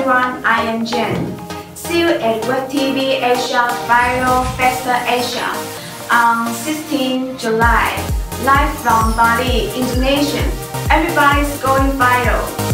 everyone, I am Jen. See you at Web TV Asia Viral Festa Asia on 16 July, live from Bali, Indonesia. Everybody's going viral.